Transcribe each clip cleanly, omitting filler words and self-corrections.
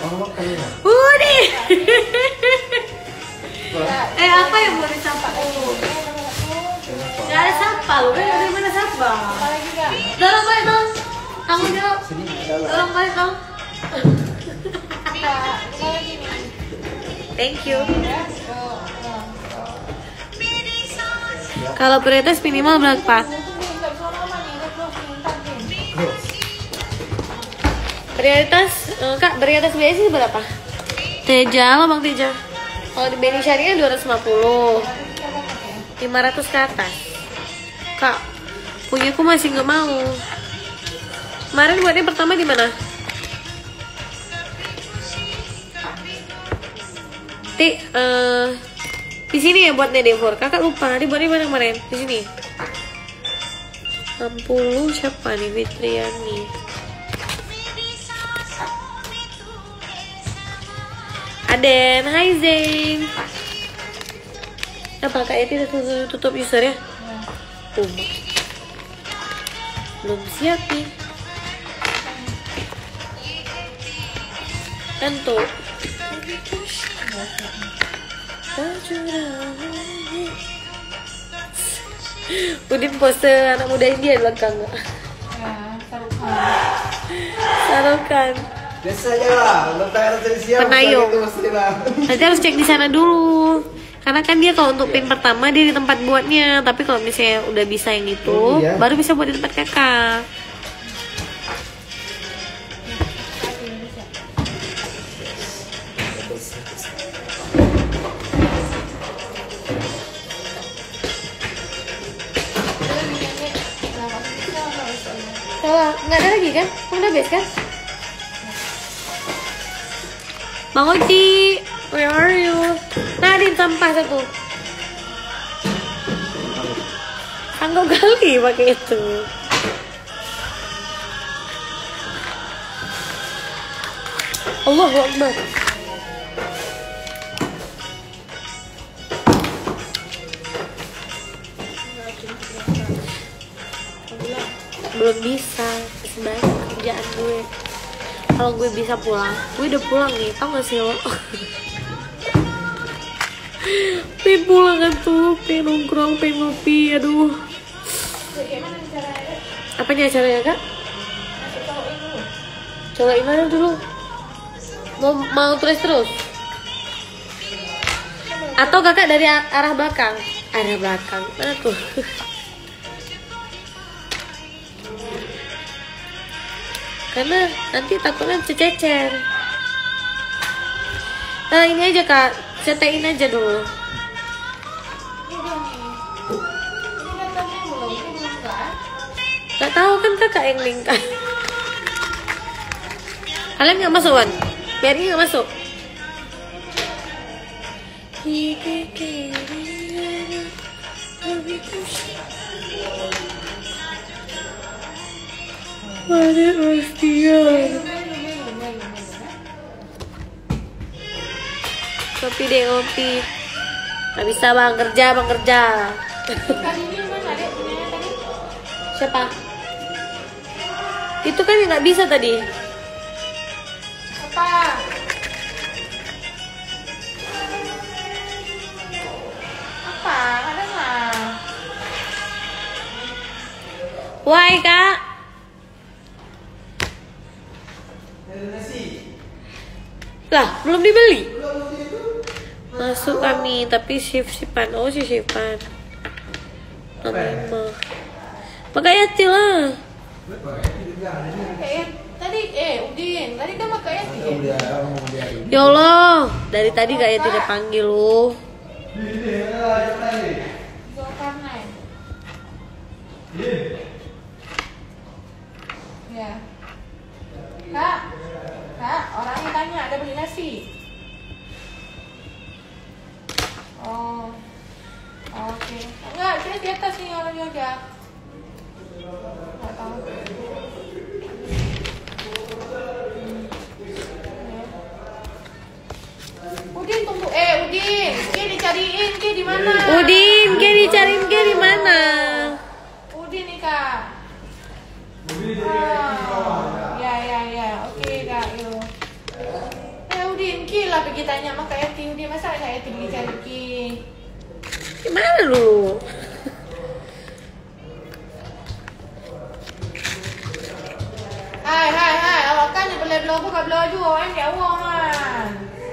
Budi. Apa yang mau disapa? Gak ada sapa lu, dari mana sapa? Dorong balik dong. Tanggung jawab. Dorong balik dong. Thank you. Kalau prioritas minimal berapa? Prioritas, Kak, prioritas biaya sih berapa? Teja, lo Bang Teja. Kalau di BNI Syariah 250, 500 ke atas. Kak, punyaku masih nggak mau. Kemarin buatnya pertama di mana? Di sini ya buatnya Devor. Kakak lupa, di buatnya mana kemarin? Di sini. 60 siapa nih? Fitriani. Aden, hai Zain. Apa Kak Yati udah tutup user ya? Belum siap nih. Tentu. Udin pose anak muda India di belakang nggak? Ya, Sarukan. Sarukan. Biasa aja lah, Penayung. Nanti harus cek di sana dulu. Karena kan dia kalau untuk pin pertama dia di tempat buatnya, tapi kalau misalnya udah bisa yang itu, baru bisa buat di tempat kakak. Nggak ada lagi kan? Udah habis kan? Bang Oji, where are you? Nadine sampah satu. Sanggup kali pakai itu. Allahu Akbar. Belum bisa, sebanyak kerjaan gue. Kalau gue bisa pulang, gue udah pulang nih, tau gak sih lo? Pengen pulang kan tuh, pengen nongkrong, pengen ngopi, aduh. Apanya acaranya Kak? Colokin mana dulu? Mau terus? Atau kakak dari arah belakang? Arah belakang, mana tuh? Karena nanti takutnya cecer. Nah ini aja Kak, cetein aja dulu. Gak tahu kan kakak yang link kan. Kalian nggak masuk Wan? Biarin nggak masuk. Ada Ostian. Kopi deh ngopi. Gak bisa bang kerja. Siapa? Itu kan yang nggak bisa tadi. Apa? Ada nggak? Why Kak? Lah, belum dibeli. Masuk kami, tapi shift-shiftan. Oh, si shiftan. Namanya. Pakai Yati lah. Tadi Udin, tadi kan pakai Yati. Ya Allah, dari tadi Kak Yati udah panggil lu. Zulkarnain. Ya. Kak, orangnya tanya ada beli nasi. Oh, oke. Enggak, saya di atas nih orang yoga. Nggak tahu. Udin tunggu, Udin, dicariin, di mana? Udin, dicariin di mana? Udin nih Kak. Ya, oke Kak, yuk. lah pergi tanya sama Kak Yati, dia masa Kak Yati pergi cari. Gimana dulu? Hai, awak kan dia boleh blow buka baju, orang dia awak kan.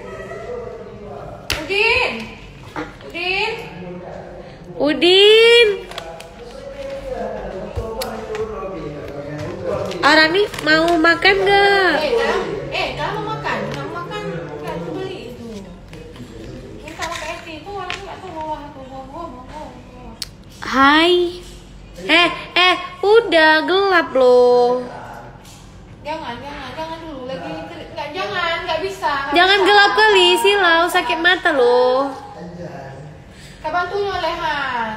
Udin. Arani mau makan gak? Kalau mau makan, nggak aku beli itu. Minta sama Kak Yati, itu orang nggak tahu bawah aku bawa. Hai. Udah gelap loh. Jangan dulu lagi. Nggak bisa. Jangan gelap kali, silau sakit mata loh. Kak bantuin olehan.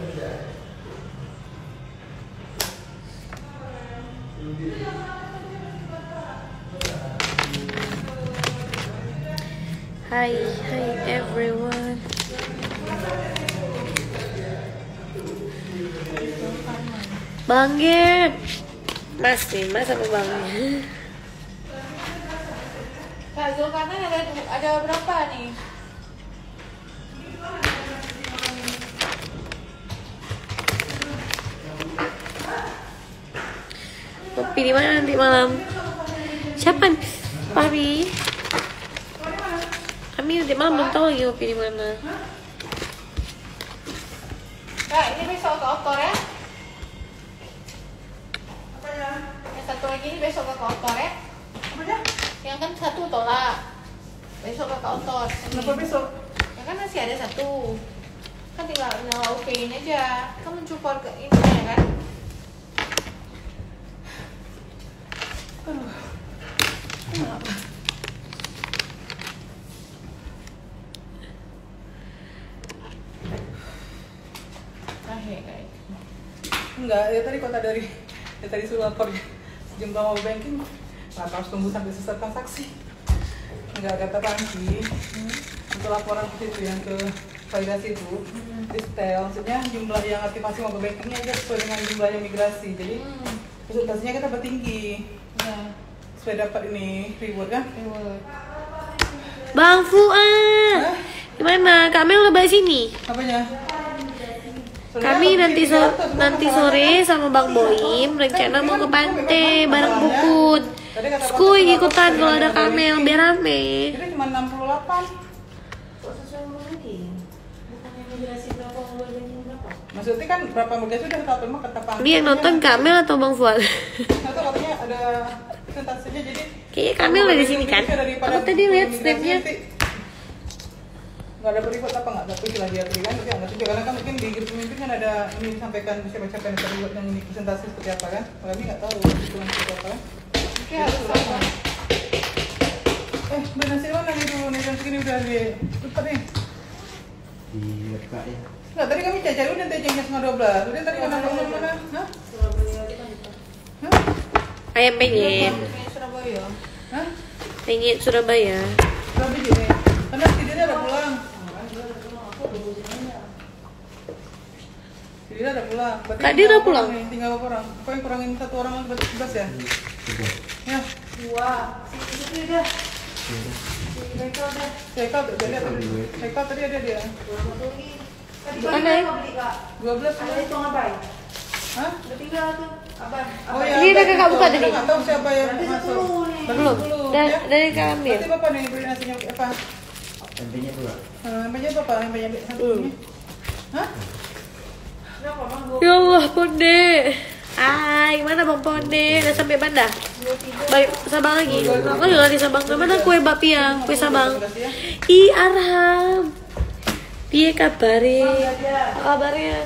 Hi everyone. Bang Gep. Mas apa Bang? Kak Zulkarnain ada berapa nih? Kopi di mana nanti malam? Siapa? Papi. Kami nanti malam belum tahu lagi kopi di mana. Kak, ini besok ke outdoor ya? Yang satu lagi ini besok ke outdoor ya? Yang kan satu tolak. Besok ke outdoor. Kenapa besok? Ya kan masih ada satu. Kan tinggal nyala okein aja. Kamu support ke ini ya kan? Enggak, ya tadi kota dari suruh lapor jumlah mobile banking, nggak harus tunggu sampai selesai transaksi. Enggak kata Panci untuk laporan ke situ yang ke validasi itu detail, maksudnya jumlah yang aktivasi mobile bankingnya aja sesuai dengan jumlah yang migrasi, jadi presentasinya kita tambah tinggi supaya dapat ini reward kan? Bang Fuad. Gimana? Kak Mel udah balik sini? Apanya? Kami nanti sore sama Bang Boim rencana mau ke pantai bareng Bukut. Skuy ikutan kalau ada Kamel biar rame. Jadi cuma 68. Maksudnya kan berapa mereka sudah tahu memang kata Bang. Ini yang nonton Kamel atau Bang Fuad? Atau katanya ada presentasinya jadi. Kayaknya Kamel ada di sini kan? Aku tadi lihat snapnya. Nggak ada reward apa nggak? Tapi lah dia beri kan, tapi nggak juga karena kan mungkin di grup pemimpin kan ada ini disampaikan siapa-siapa yang ada reward yang ini presentasi seperti apa kan? Kami nggak tahu itu seperti apa kan? Oke, harus sama. Mbak Nasir mana nih dulu nih jam segini udah di lupa nih. Di WK ya. Nggak tadi kami cari udah tadi jamnya 11:30. Udah tadi mana? Hah? Ayam penyet. Surabaya. Hah? Penyet Surabaya. Berapa juga nih? Karena tidurnya udah pulang. Dia udah pulang. Berarti Kak, dia udah pulang? Tinggal berapa orang? Kau yang kurangin satu orang lagi berarti 11 ya? Ya. 2. Sini dia. Haikal tadi ada dia. Mana? 12 ada itu ngapain? Hah? Udah tinggal tuh. Abang. Oh ya. Ini udah kakak buka tadi? Nggak tahu siapa yang masuk. Belum. Dari Kak Amir. Berarti bapak nih beli nasinya apa? Tempenya pula. Tempenya apa? Tempenya satu ini. Hah? Ya Allah, Ponde. Hai, mana Bang Ponde? Udah sampai Banda? Balik Sabang lagi? Aku juga di Sabang. Mana kue Bapia? Kue Sabang. Ih, Arham. Piye kabare? Apa kabarnya?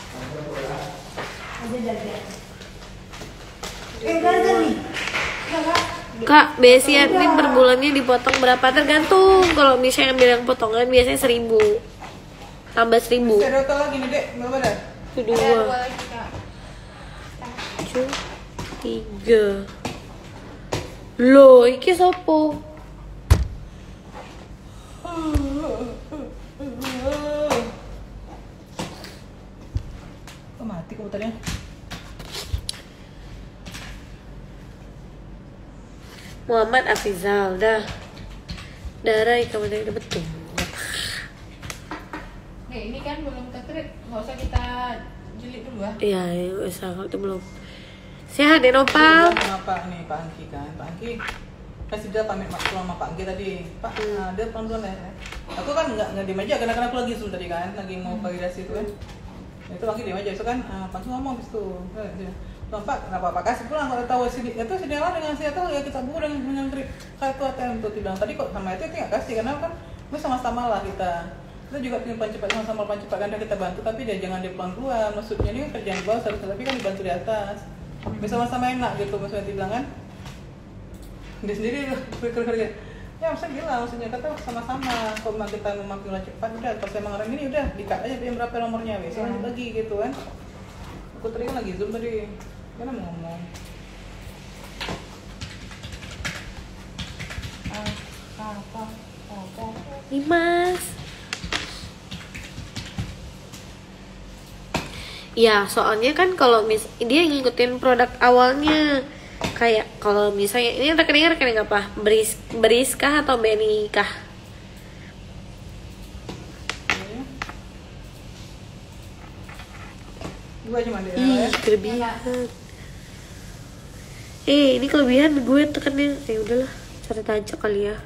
Kak, besi admin per bulannya dipotong berapa? Tergantung. Kalau misalnya ambil yang potongan biasanya 1.000. Tambah 1.000. Ada hotel lagi nih, Dek. Berapa dah? Itu Ada 2 2, lagi, Kak. 3. Loh, iki sopo? Kok mati komputernya? Muhammad Afizal dah. darah kamu dari betul. Nih, ini kan belum tertreat, nggak usah kita jeli dulu ya. Iya, nggak usah kalau itu belum. Sehat ya Nopal. Sama Pak nih, Pak Angki kan. Pak Angki kasih dia pamit sama Pak Angki tadi. Pak, dia pelan-pelan ya. Aku kan nggak diem aja, karena aku lagi Zoom tadi kan, lagi mau validasi itu kan. Itu Angki diem aja, itu kan Pak Angki ngomong habis itu. Pak, kenapa Pak kasih pulang kalau tahu sini itu sedialah dengan saya tahu ya kita buku dengan trip kartu ATM tuh bilang tadi kok sama itu nggak kasih karena kan sama-sama lah kita juga ingin cepat sama-sama cepat kan kita bantu tapi dia jangan dia pelan pelan maksudnya ini kerjaan di bawah tapi kan dibantu di atas sama-sama enak gitu maksudnya dibilang kan dia sendiri kerja ya saya bilang maksudnya kata sama-sama kalau memang kita memakai cepat udah pas emang orang ini udah dikat aja PM berapa nomornya besok lanjut lagi gitu kan aku tadi kan lagi Zoom tadi mana mau ngomong Nih Mas. Ya soalnya kan kalau dia ngikutin produk awalnya kayak kalau misalnya ini rekening apa Beris kah atau BNI kah? Dua cuma dia Ih kelebihan. Ini kelebihan gue tekannya ya udahlah cari aja kali ya.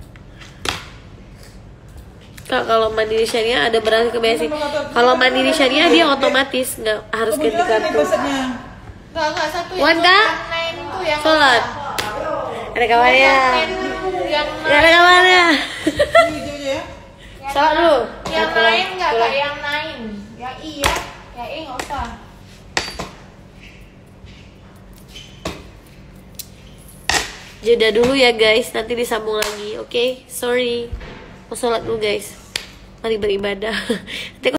Kak kalau Mandiri Syariah ada berarti ke BSI. Kalau Mandiri Syariah dia otomatis nggak harus ganti kartu. Enggak satu Wan, yang Kak? online tuh yang Sholat. Ada kamarnya. yang Ada kamarnya. Sholat dulu. yang lain enggak Kak, yang lain. Yang iya, yang enggak usah. Jeda dulu ya guys, nanti disambung lagi. Oke, sorry. Mau sholat dulu guys. Mari beribadah. Nanti